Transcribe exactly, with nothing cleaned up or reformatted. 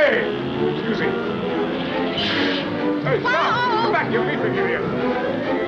Hey! Excuse me. Hey, stop! Come back, you leaping idiot!